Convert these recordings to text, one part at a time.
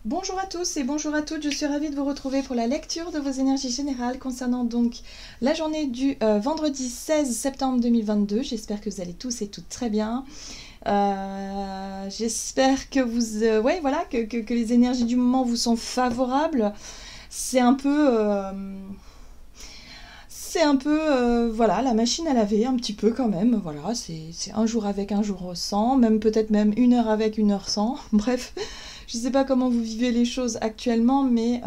Bonjour à tous et bonjour à toutes, je suis ravie de vous retrouver pour la lecture de vos énergies générales concernant donc la journée du vendredi 16 septembre 2022. J'espère que vous allez tous et toutes très bien. J'espère que vous, voilà, que les énergies du moment vous sont favorables. C'est un peu... voilà, la machine à laver, un petit peu quand même. Voilà, c'est un jour avec, un jour sans, même peut-être même une heure avec, une heure sans. Bref, je ne sais pas comment vous vivez les choses actuellement, mais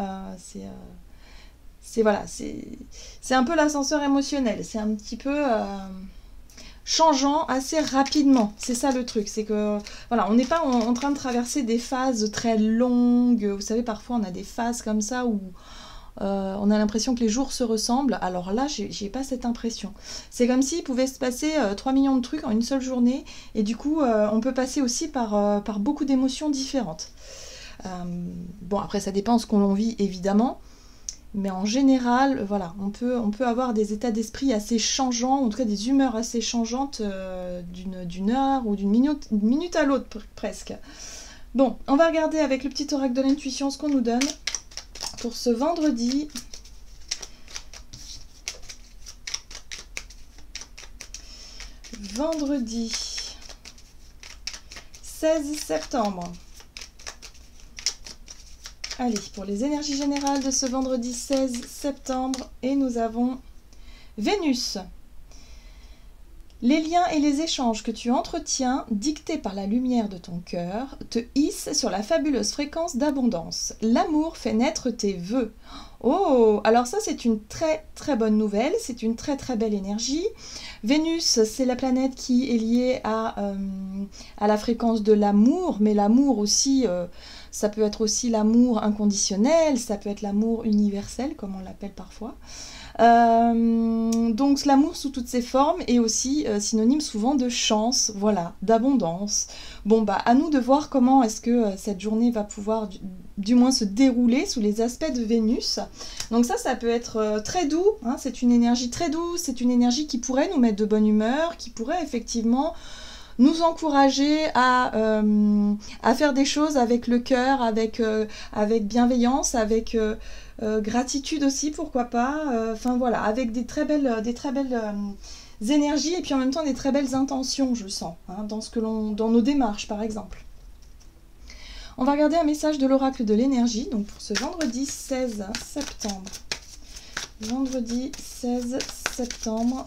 voilà, c'est un peu l'ascenseur émotionnel. C'est un petit peu changeant assez rapidement. C'est ça le truc, c'est que voilà, on n'est pas en train de traverser des phases très longues. Vous savez, parfois on a des phases comme ça où on a l'impression que les jours se ressemblent. Alors là, j'ai pas cette impression. C'est comme s'il pouvait se passer 3 millions de trucs en une seule journée. Et du coup, on peut passer aussi par beaucoup d'émotions différentes. Bon, après, ça dépend de ce qu'on vit, évidemment. Mais en général, voilà, on peut avoir des états d'esprit assez changeants, en tout cas des humeurs assez changeantes d'une heure ou d'une minute à l'autre presque. Bon, on va regarder avec le petit oracle de l'intuition ce qu'on nous donne pour ce vendredi. Vendredi 16 septembre. Allez, pour les énergies générales de ce vendredi 16 septembre, et nous avons Vénus. Les liens et les échanges que tu entretiens, dictés par la lumière de ton cœur, te hissent sur la fabuleuse fréquence d'abondance. L'amour fait naître tes vœux. Oh, alors ça c'est une très très bonne nouvelle, c'est une très très belle énergie. Vénus, c'est la planète qui est liée à la fréquence de l'amour, mais l'amour aussi, ça peut être aussi l'amour inconditionnel, ça peut être l'amour universel, comme on l'appelle parfois. Donc l'amour sous toutes ses formes est aussi synonyme souvent de chance, voilà, d'abondance. Bon bah à nous de voir comment est-ce que cette journée va pouvoir du moins se dérouler sous les aspects de Vénus. Donc ça peut être très doux, hein, c'est une énergie très douce, c'est une énergie qui pourrait nous mettre de bonne humeur, qui pourrait effectivement nous encourager à faire des choses avec le cœur, avec bienveillance, avec gratitude aussi, pourquoi pas. Enfin voilà, avec des très belles énergies et puis en même temps des très belles intentions, je sens, hein, dans nos démarches par exemple. On va regarder un message de l'oracle de l'énergie, donc pour ce vendredi 16 septembre. Vendredi 16 septembre.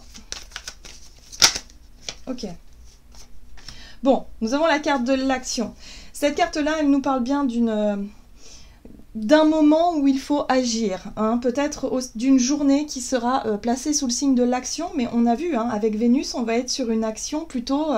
Ok. Bon, nous avons la carte de l'action. Cette carte-là, elle nous parle bien d'un moment où il faut agir, hein, peut-être d'une journée qui sera placée sous le signe de l'action, mais on a vu, hein, avec Vénus, on va être sur une action plutôt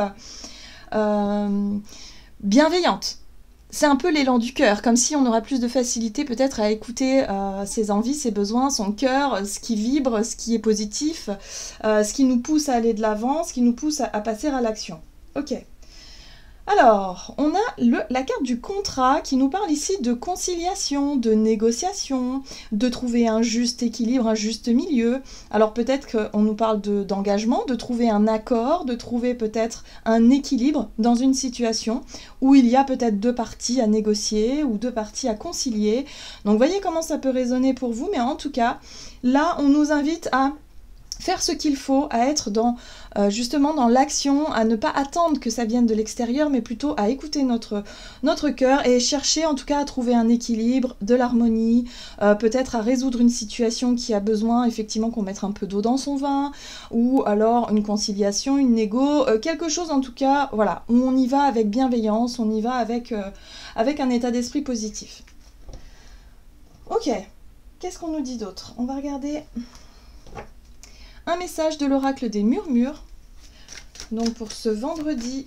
bienveillante. C'est un peu l'élan du cœur, comme si on aura plus de facilité peut-être à écouter ses envies, ses besoins, son cœur, ce qui vibre, ce qui est positif, ce qui nous pousse à aller de l'avant, ce qui nous pousse à passer à l'action. Ok. Alors, on a la carte du contrat qui nous parle ici de conciliation, de négociation, de trouver un juste équilibre, un juste milieu. Alors peut-être qu'on nous parle d'engagement, de trouver un accord, de trouver peut-être un équilibre dans une situation où il y a peut-être deux parties à négocier ou deux parties à concilier. Donc voyez comment ça peut résonner pour vous, mais en tout cas, là on nous invite à faire ce qu'il faut, à être justement dans l'action, à ne pas attendre que ça vienne de l'extérieur, mais plutôt à écouter notre cœur et chercher en tout cas à trouver un équilibre, de l'harmonie, peut-être à résoudre une situation qui a besoin effectivement qu'on mette un peu d'eau dans son vin, ou alors une conciliation, une négo, quelque chose en tout cas, voilà, où on y va avec bienveillance, on y va avec un état d'esprit positif. Ok, qu'est-ce qu'on nous dit d'autre? On va regarder un message de l'oracle des murmures, donc pour ce vendredi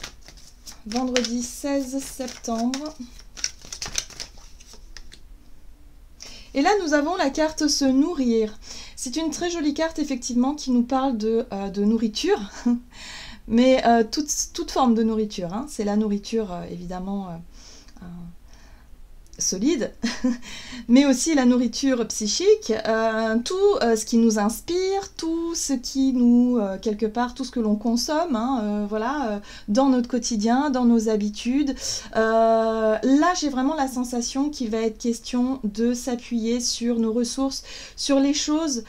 16 septembre. Et là, nous avons la carte se nourrir. C'est une très jolie carte, effectivement, qui nous parle de nourriture, mais toute forme de nourriture, hein. C'est la nourriture, évidemment, solide, mais aussi la nourriture psychique, tout ce qui nous inspire, tout ce qui nous, quelque part, tout ce que l'on consomme, hein, voilà, dans notre quotidien, dans nos habitudes. Là, j'ai vraiment la sensation qu'il va être question de s'appuyer sur nos ressources, sur les choses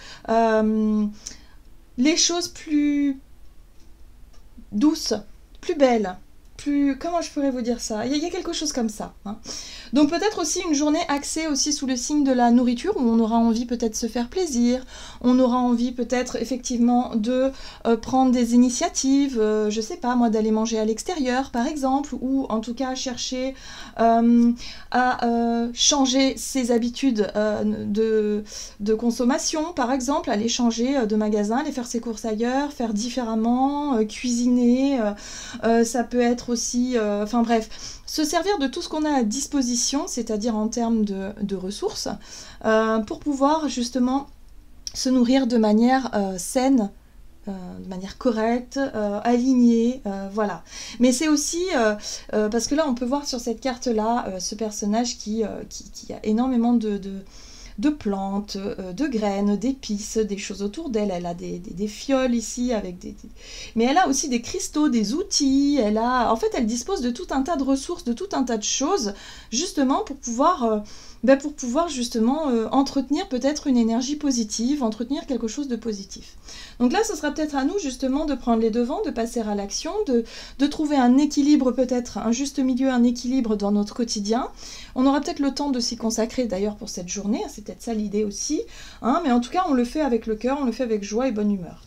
plus douces, plus belles. Comment je pourrais vous dire ça? Il y a quelque chose comme ça. Hein. Donc peut-être aussi une journée axée aussi sous le signe de la nourriture, où on aura envie peut-être de se faire plaisir, on aura envie peut-être effectivement de prendre des initiatives, je sais pas moi, d'aller manger à l'extérieur par exemple, ou en tout cas chercher à changer ses habitudes de consommation par exemple, aller changer de magasin, aller faire ses courses ailleurs, faire différemment, cuisiner, ça peut être aussi, enfin bref, se servir de tout ce qu'on a à disposition, c'est-à-dire en termes de ressources, pour pouvoir justement se nourrir de manière saine, de manière correcte, alignée, voilà. Mais c'est aussi, parce que là on peut voir sur cette carte-là, ce personnage qui a énormément de plantes, de graines, d'épices, des choses autour d'elle. Elle a des fioles ici, avec mais elle a aussi des cristaux, des outils, en fait elle dispose de tout un tas de ressources, de tout un tas de choses, justement pour pouvoir justement entretenir peut-être une énergie positive, entretenir quelque chose de positif. Donc là, ce sera peut-être à nous justement de prendre les devants, de passer à l'action, de trouver un équilibre peut-être, un juste milieu, un équilibre dans notre quotidien. On aura peut-être le temps de s'y consacrer d'ailleurs pour cette journée, c'est peut-être ça l'idée aussi, hein, mais en tout cas on le fait avec le cœur, on le fait avec joie et bonne humeur.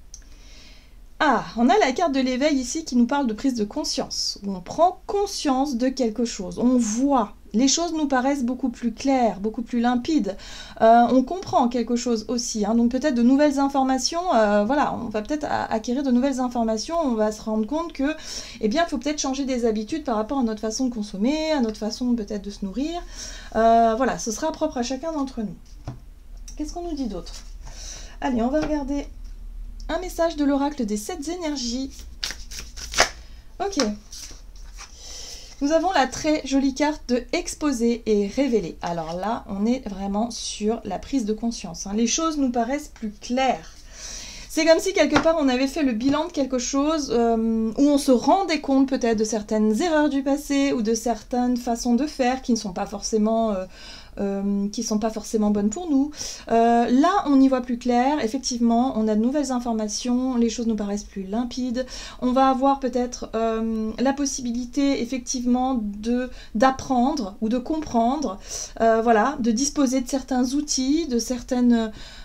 Ah, on a la carte de l'éveil ici qui nous parle de prise de conscience, où on prend conscience de quelque chose, on voit. Les choses nous paraissent beaucoup plus claires, beaucoup plus limpides. On comprend quelque chose aussi. Hein, donc peut-être de nouvelles informations. Voilà, on va peut-être acquérir de nouvelles informations. On va se rendre compte que, eh bien, il faut peut-être changer des habitudes par rapport à notre façon de consommer, à notre façon peut-être de se nourrir. Voilà, ce sera propre à chacun d'entre nous. Qu'est-ce qu'on nous dit d'autre? Allez, on va regarder un message de l'oracle des 7 énergies. Ok. Nous avons la très jolie carte de exposer et révéler. Alors là, on est vraiment sur la prise de conscience. Hein. Les choses nous paraissent plus claires. C'est comme si quelque part on avait fait le bilan de quelque chose où on se rendait compte peut-être de certaines erreurs du passé ou de certaines façons de faire qui ne sont pas forcément bonnes pour nous. Là, on y voit plus clair. Effectivement, on a de nouvelles informations. Les choses nous paraissent plus limpides. On va avoir peut-être la possibilité, effectivement, d'apprendre ou de comprendre, voilà, de disposer de certains outils, de certaines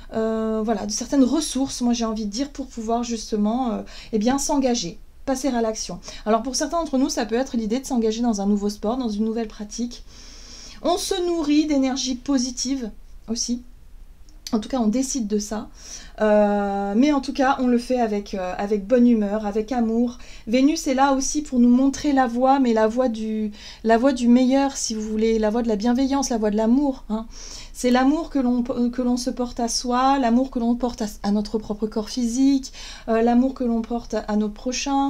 ressources, moi j'ai envie de dire, pour pouvoir justement eh bien s'engager, passer à l'action. Alors pour certains d'entre nous, ça peut être l'idée de s'engager dans un nouveau sport, dans une nouvelle pratique. On se nourrit d'énergie positive aussi. En tout cas, on décide de ça. Mais en tout cas, on le fait avec bonne humeur, avec amour. Vénus est là aussi pour nous montrer la voie, mais la voie du meilleur, si vous voulez, la voie de la bienveillance, la voie de l'amour. Hein. C'est l'amour que l'on se porte à soi, l'amour que l'on porte à notre propre corps physique, l'amour que l'on porte à nos prochains.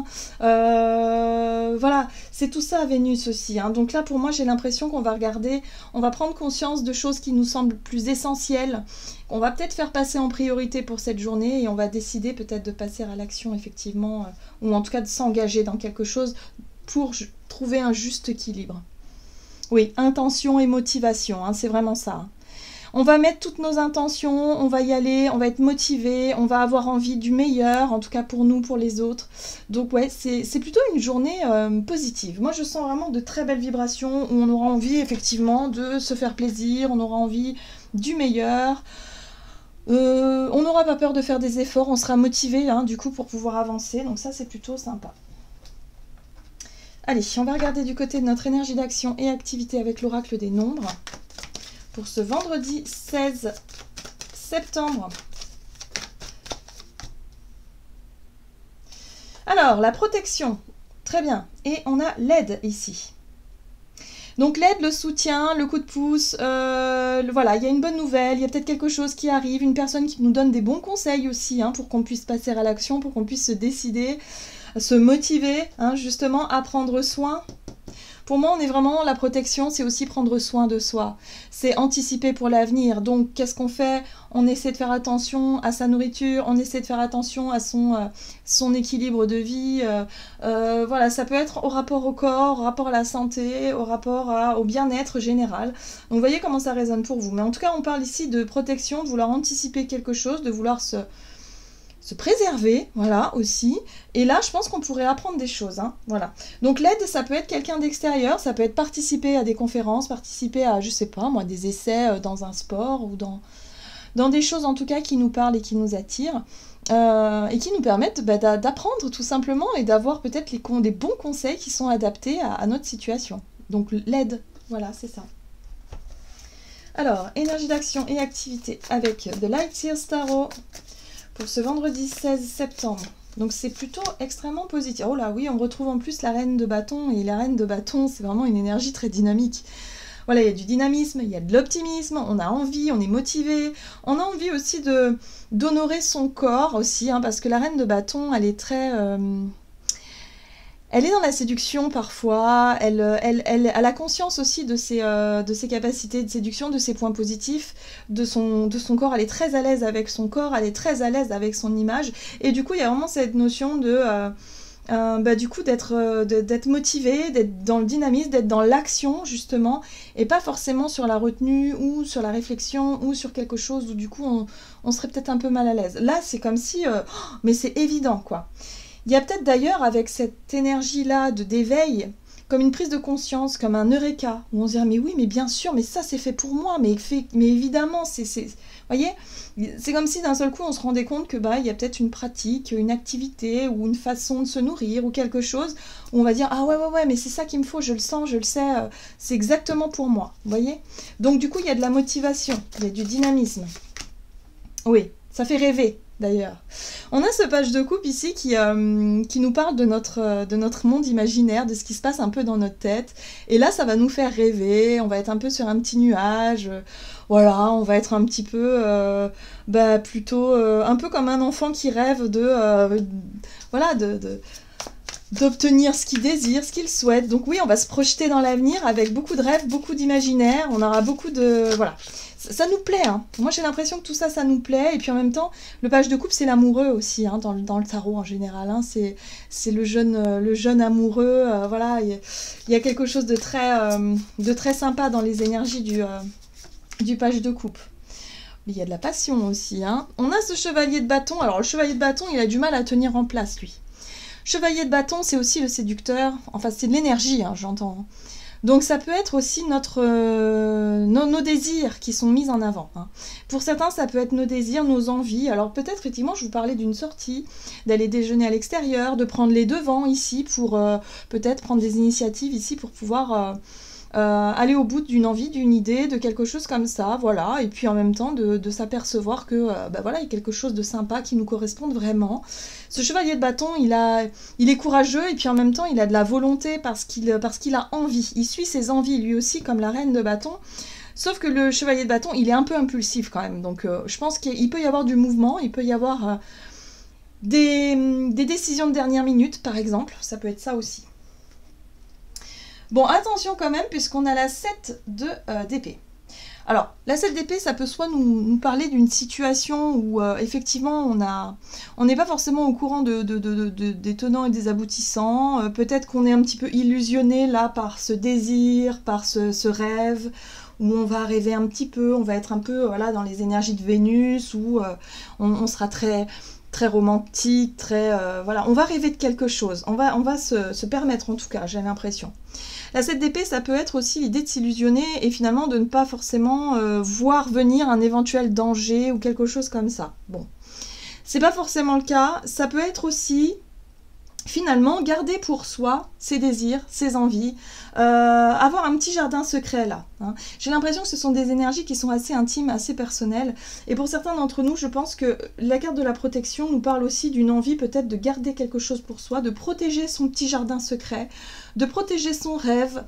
Voilà, c'est tout ça Vénus aussi. Hein. Donc là, pour moi, j'ai l'impression qu'on va regarder, on va prendre conscience de choses qui nous semblent plus essentielles, qu'on va peut-être faire passer en priorité pour cette journée et on va décider peut-être de passer à l'action effectivement, ou en tout cas de s'engager dans quelque chose pour trouver un juste équilibre. Oui, intention et motivation, hein, c'est vraiment ça. Hein. On va mettre toutes nos intentions, on va y aller, on va être motivé, on va avoir envie du meilleur, en tout cas pour nous, pour les autres. Donc ouais, c'est plutôt une journée positive. Moi je sens vraiment de très belles vibrations où on aura envie effectivement de se faire plaisir, on aura envie du meilleur. On n'aura pas peur de faire des efforts, on sera motivé hein, du coup pour pouvoir avancer, donc ça c'est plutôt sympa. Allez, on va regarder du côté de notre énergie d'action et activité avec l'oracle des nombres. Pour ce vendredi 16 septembre. Alors, la protection, très bien. Et on a l'aide ici. Donc l'aide, le soutien, le coup de pouce, voilà, il y a une bonne nouvelle, il y a peut-être quelque chose qui arrive, une personne qui nous donne des bons conseils aussi, hein, pour qu'on puisse passer à l'action, pour qu'on puisse se décider, se motiver, hein, justement, à prendre soin, Pour moi, on est vraiment, la protection, c'est aussi prendre soin de soi. C'est anticiper pour l'avenir. Donc, qu'est-ce qu'on fait? On essaie de faire attention à sa nourriture, on essaie de faire attention à son équilibre de vie. Voilà, ça peut être au rapport au corps, au rapport à la santé, au rapport au bien-être général. Donc, vous voyez comment ça résonne pour vous. Mais en tout cas, on parle ici de protection, de vouloir anticiper quelque chose, de vouloir se préserver, voilà, aussi. Et là, je pense qu'on pourrait apprendre des choses, hein, voilà. Donc l'aide, ça peut être quelqu'un d'extérieur, ça peut être participer à des conférences, participer à, je sais pas, moi, des essais dans un sport ou dans des choses, en tout cas, qui nous parlent et qui nous attirent, et qui nous permettent d'apprendre, tout simplement, et d'avoir peut-être des bons conseils qui sont adaptés à notre situation. Donc l'aide, voilà, c'est ça. Alors, énergie d'action et activité avec The Light Seers Tarot pour ce vendredi 16 septembre. Donc c'est plutôt extrêmement positif. Oh là oui, on retrouve en plus la reine de bâton, et la reine de bâton, c'est vraiment une énergie très dynamique. Voilà, il y a du dynamisme, il y a de l'optimisme, on a envie, on est motivé. On a envie aussi d'honorer son corps aussi, hein, parce que la reine de bâton, elle est très... elle est dans la séduction parfois, elle a conscience aussi de ses capacités de séduction, de ses points positifs, de son corps. Elle est très à l'aise avec son corps, elle est très à l'aise avec son image. Et du coup, il y a vraiment cette notion du coup, d'être motivé, d'être dans le dynamisme, d'être dans l'action, justement, et pas forcément sur la retenue ou sur la réflexion ou sur quelque chose où, du coup, on serait peut-être un peu mal à l'aise. Là, c'est comme si... mais c'est évident, quoi. Il y a peut-être d'ailleurs avec cette énergie-là d'éveil, comme une prise de conscience, comme un eureka, où on se dit mais oui, mais bien sûr, mais ça c'est fait pour moi, mais évidemment, vous voyez, c'est comme si d'un seul coup on se rendait compte que il y a peut-être une pratique, une activité ou une façon de se nourrir ou quelque chose où on va dire ah ouais, mais c'est ça qu'il me faut, je le sens, je le sais, c'est exactement pour moi, vous voyez. Donc du coup il y a de la motivation, il y a du dynamisme. Oui, ça fait rêver. D'ailleurs, on a ce page de coupe ici qui nous parle de notre monde imaginaire, de ce qui se passe un peu dans notre tête. Et là, ça va nous faire rêver, on va être un peu sur un petit nuage. Voilà, on va être un petit peu, plutôt un peu comme un enfant qui rêve d'obtenir ce qu'il désire, ce qu'il souhaite. Donc oui, on va se projeter dans l'avenir avec beaucoup de rêves, beaucoup d'imaginaire. On aura beaucoup de... Voilà. Ça nous plaît, hein. Moi j'ai l'impression que tout ça, ça nous plaît. Et puis en même temps, le page de coupe, c'est l'amoureux aussi, hein, dans le tarot en général. Hein. C'est le jeune amoureux. Voilà, il y a quelque chose de très sympa dans les énergies du page de coupe. Mais il y a de la passion aussi. Hein. On a ce chevalier de bâton. Alors le chevalier de bâton, il a du mal à tenir en place, lui. Chevalier de bâton, c'est aussi le séducteur. Enfin, c'est de l'énergie, hein, j'entends. Donc ça peut être aussi nos désirs qui sont mis en avant. Hein. Pour certains, ça peut être nos désirs, nos envies. Alors peut-être, effectivement, je vous parlais d'une sortie, d'aller déjeuner à l'extérieur, de prendre les devants ici pour peut-être prendre des initiatives ici pour pouvoir aller au bout d'une envie, d'une idée, de quelque chose comme ça, voilà. Et puis en même temps de s'apercevoir que voilà, il y a quelque chose de sympa qui nous corresponde vraiment. Ce chevalier de bâton, il est courageux et puis en même temps il a de la volonté parce qu'il a envie. Il suit ses envies lui aussi comme la reine de bâton. Sauf que le chevalier de bâton, il est un peu impulsif quand même. Donc je pense qu'il peut y avoir du mouvement, il peut y avoir des décisions de dernière minute par exemple. Ça peut être ça aussi. Bon, attention quand même, puisqu'on a la 7 d'épée. Alors, la 7 d'épée, ça peut soit nous parler d'une situation où, effectivement, on n'est pas forcément au courant des tenants et des aboutissants. Peut-être qu'on est un petit peu illusionné, là, par ce désir, par ce rêve, où on va rêver un petit peu, on va être un peu, voilà, dans les énergies de Vénus, où on sera très romantique, voilà, on va rêver de quelque chose. On va se permettre, en tout cas, j'ai l'impression. La 7 d'épée, ça peut être aussi l'idée de s'illusionner et finalement de ne pas forcément voir venir un éventuel danger ou quelque chose comme ça. Bon, c'est pas forcément le cas. Ça peut être aussi, finalement, garder pour soi ses désirs, ses envies, avoir un petit jardin secret là. Hein. J'ai l'impression que ce sont des énergies qui sont assez intimes, assez personnelles. Et pour certains d'entre nous, je pense que la carte de la protection nous parle aussi d'une envie peut-être de garder quelque chose pour soi, de protéger son petit jardin secret, de protéger son rêve,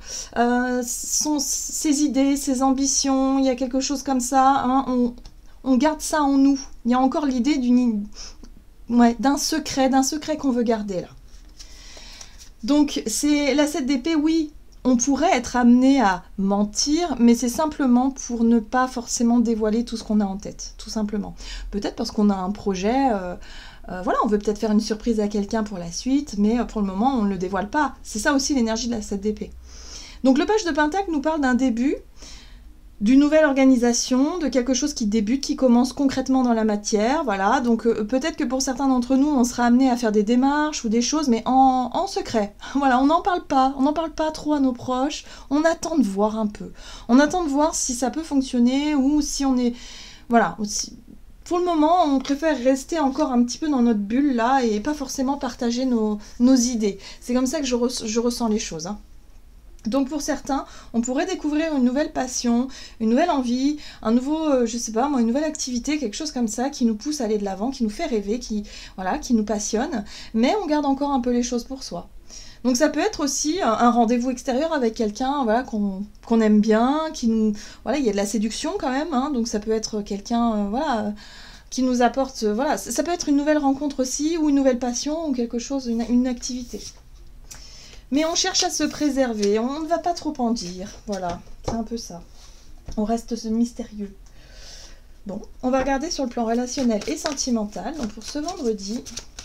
ses idées, ses ambitions. Il y a quelque chose comme ça. Hein. On garde ça en nous. Il y a encore l'idée d'un secret qu'on veut garder là. Donc, c'est la 7 d'épée, oui, on pourrait être amené à mentir, mais c'est simplement pour ne pas forcément dévoiler tout ce qu'on a en tête, tout simplement. Peut-être parce qu'on a un projet, voilà, on veut peut-être faire une surprise à quelqu'un pour la suite, mais pour le moment, on ne le dévoile pas. C'est ça aussi l'énergie de la 7 d'épée. Donc le page de Pentacle nous parle d'un début, d'une nouvelle organisation, de quelque chose qui débute, qui commence concrètement dans la matière, voilà, donc peut-être que pour certains d'entre nous, on sera amené à faire des démarches ou des choses, mais en secret, voilà, on n'en parle pas trop à nos proches, on attend de voir un peu, on attend de voir si ça peut fonctionner, ou si on est, voilà, pour le moment, on préfère rester encore un petit peu dans notre bulle, là, et pas forcément partager nos idées, c'est comme ça que je ressens les choses, hein. Donc pour certains, on pourrait découvrir une nouvelle passion, une nouvelle envie, un nouveau, je sais pas moi, une nouvelle activité, quelque chose comme ça qui nous pousse à aller de l'avant, qui nous fait rêver, qui nous passionne, mais on garde encore un peu les choses pour soi. Donc ça peut être aussi un rendez-vous extérieur avec quelqu'un, voilà, qu'on aime bien, voilà, il y a de la séduction quand même, hein, donc ça peut être quelqu'un, voilà, qui nous apporte, voilà, ça peut être une nouvelle rencontre aussi, ou une nouvelle passion, ou quelque chose, une activité. Mais on cherche à se préserver, on ne va pas trop en dire, voilà, c'est un peu ça. On reste mystérieux. Bon, on va regarder sur le plan relationnel et sentimental. Donc pour ce vendredi,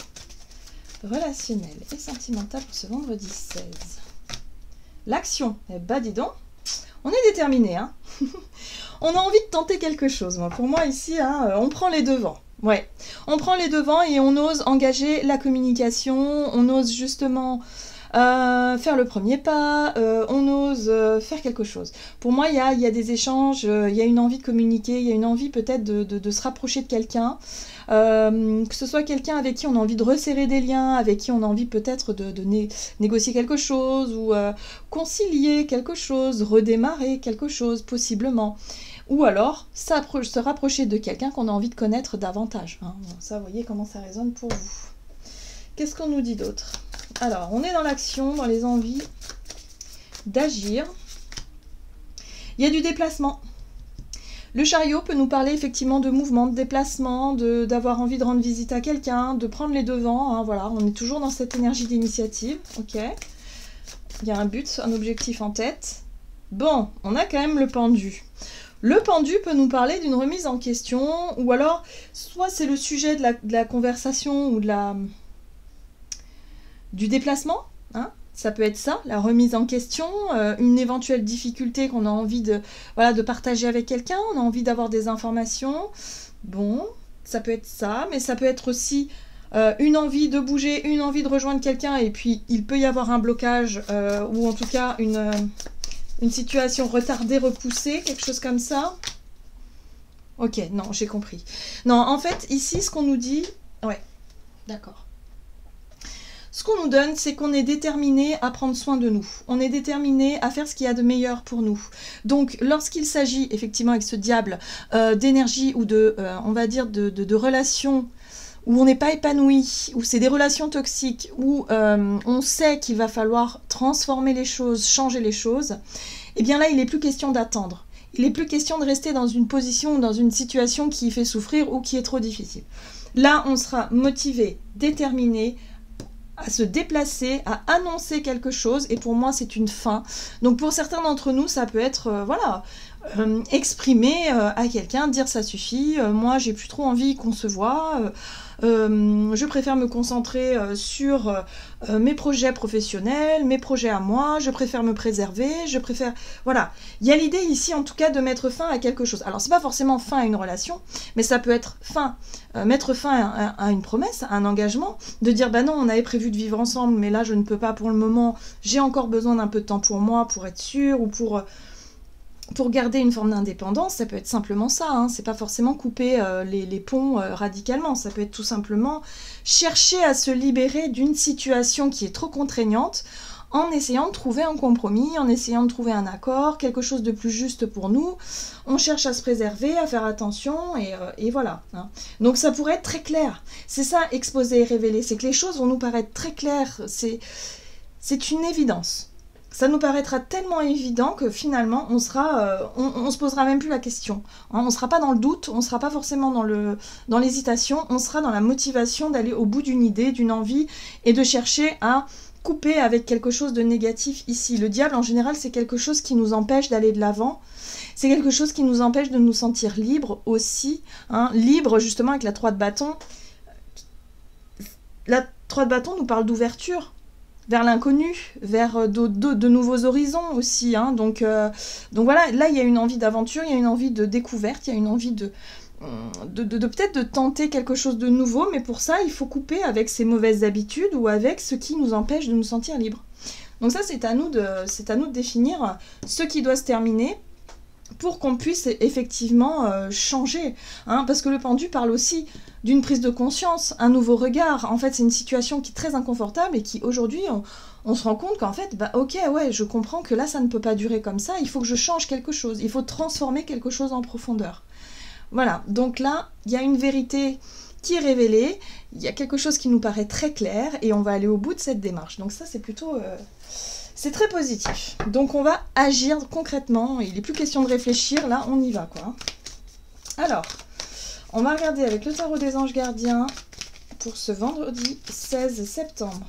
relationnel et sentimental pour ce vendredi 16. L'action, eh ben dis donc, on est déterminé, hein. On a envie de tenter quelque chose. Pour moi ici, hein, on prend les devants. Ouais, on prend les devants et on ose engager la communication, on ose justement... faire le premier pas, on ose faire quelque chose. Pour moi, il y a des échanges, il y a une envie de communiquer, il y a une envie peut-être de se rapprocher de quelqu'un, que ce soit quelqu'un avec qui on a envie de resserrer des liens, avec qui on a envie peut-être de négocier quelque chose, ou concilier quelque chose, redémarrer quelque chose, possiblement. Ou alors, se rapprocher de quelqu'un qu'on a envie de connaître davantage. Hein. Bon, ça, vous voyez comment ça résonne pour vous. Qu'est-ce qu'on nous dit d'autre ? Alors, on est dans l'action, dans les envies d'agir. Il y a du déplacement. Le chariot peut nous parler effectivement de mouvement, de déplacement, d'avoir envie de rendre visite à quelqu'un, de prendre les devants. Hein, voilà, on est toujours dans cette énergie d'initiative. Ok. Il y a un but, un objectif en tête. Bon, on a quand même le pendu. Le pendu peut nous parler d'une remise en question, ou alors, soit c'est le sujet de la conversation ou du déplacement, hein, ça peut être ça, la remise en question, une éventuelle difficulté qu'on a envie de partager avec quelqu'un, on a envie d'avoir des informations, bon, ça peut être ça, mais ça peut être aussi une envie de bouger, une envie de rejoindre quelqu'un, et puis il peut y avoir un blocage, ou en tout cas une situation retardée, repoussée, quelque chose comme ça. Ok, non, j'ai compris. Non, en fait, ici, ce qu'on nous dit... Ouais, d'accord. Ce qu'on nous donne, c'est qu'on est déterminé à prendre soin de nous. On est déterminé à faire ce qu'il y a de meilleur pour nous. Donc, lorsqu'il s'agit, effectivement, avec ce diable, d'énergie ou on va dire, de relations où on n'est pas épanoui, où c'est des relations toxiques, où on sait qu'il va falloir transformer les choses, changer les choses, eh bien là, il n'est plus question d'attendre. Il n'est plus question de rester dans une position, dans une situation qui fait souffrir ou qui est trop difficile. Là, on sera motivé, déterminé, à se déplacer, à annoncer quelque chose, et pour moi c'est une fin. Donc pour certains d'entre nous ça peut être exprimer à quelqu'un, dire ça suffit, moi j'ai plus trop envie qu'on se voit, je préfère me concentrer sur mes projets professionnels, mes projets à moi, je préfère me préserver, voilà, il y a l'idée ici en tout cas de mettre fin à quelque chose. Alors c'est pas forcément fin à une relation, mais ça peut être mettre fin à une promesse, à un engagement, de dire bah non, on avait prévu de vivre ensemble, mais là je ne peux pas pour le moment, j'ai encore besoin d'un peu de temps pour moi, pour être sûre, ou pour garder une forme d'indépendance. Ça peut être simplement ça, hein. C'est pas forcément couper les ponts radicalement, ça peut être tout simplement chercher à se libérer d'une situation qui est trop contraignante, en essayant de trouver un compromis, en essayant de trouver un accord, quelque chose de plus juste pour nous. On cherche à se préserver, à faire attention, et voilà. Hein. Donc ça pourrait être très clair. C'est ça, exposer et révéler, c'est que les choses vont nous paraître très claires, c'est une évidence. Ça nous paraîtra tellement évident que finalement, on se posera même plus la question. Hein, on ne sera pas dans le doute, on ne sera pas forcément dans l'hésitation, on sera dans la motivation d'aller au bout d'une idée, d'une envie, et de chercher à couper avec quelque chose de négatif ici. Le diable, en général, c'est quelque chose qui nous empêche d'aller de l'avant. C'est quelque chose qui nous empêche de nous sentir libres aussi. Hein. Libre, justement, avec la 3 de bâton. La 3 de bâton nous parle d'ouverture vers l'inconnu, vers de nouveaux horizons aussi. Hein. Donc voilà, là, il y a une envie d'aventure, il y a une envie de découverte, il y a une envie de peut-être de tenter quelque chose de nouveau, mais pour ça, il faut couper avec ces mauvaises habitudes ou avec ce qui nous empêche de nous sentir libres. Donc ça, c'est à nous de définir ce qui doit se terminer pour qu'on puisse effectivement changer. Hein, parce que le pendu parle aussi d'une prise de conscience, un nouveau regard. En fait, c'est une situation qui est très inconfortable et qui, aujourd'hui, on se rend compte qu'en fait, bah, ok, ouais, je comprends que là, ça ne peut pas durer comme ça, il faut que je change quelque chose, il faut transformer quelque chose en profondeur. Voilà, donc là, il y a une vérité qui est révélée, il y a quelque chose qui nous paraît très clair, et on va aller au bout de cette démarche. Donc ça, c'est plutôt... c'est très positif. Donc on va agir concrètement, il n'est plus question de réfléchir, là, on y va, quoi. Alors, on va regarder avec le tarot des anges gardiens pour ce vendredi 16 septembre.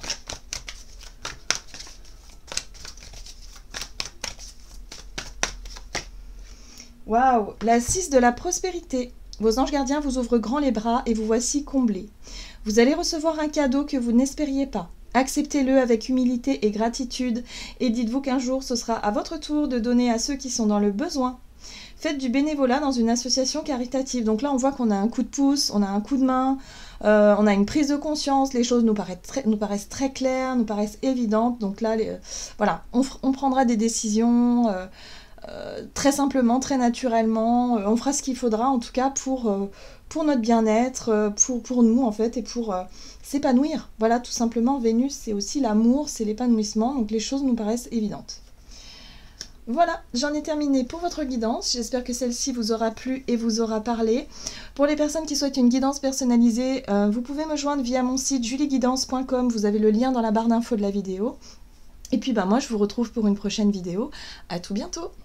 Waouh, la 6 de la prospérité. Vos anges gardiens vous ouvrent grand les bras et vous voici comblés. Vous allez recevoir un cadeau que vous n'espériez pas. Acceptez-le avec humilité et gratitude et dites-vous qu'un jour ce sera à votre tour de donner à ceux qui sont dans le besoin. Faites du bénévolat dans une association caritative. Donc là on voit qu'on a un coup de pouce, on a un coup de main, on a une prise de conscience, les choses nous paraissent très claires, nous paraissent évidentes. Donc là, voilà, on prendra des décisions... très simplement, très naturellement, on fera ce qu'il faudra en tout cas pour notre bien-être, pour nous en fait, et pour s'épanouir. Voilà, tout simplement, Vénus c'est aussi l'amour, c'est l'épanouissement, donc les choses nous paraissent évidentes. Voilà, j'en ai terminé pour votre guidance, j'espère que celle-ci vous aura plu et vous aura parlé. Pour les personnes qui souhaitent une guidance personnalisée, vous pouvez me joindre via mon site julieguidance.com, vous avez le lien dans la barre d'infos de la vidéo. Et puis bah moi je vous retrouve pour une prochaine vidéo, à tout bientôt.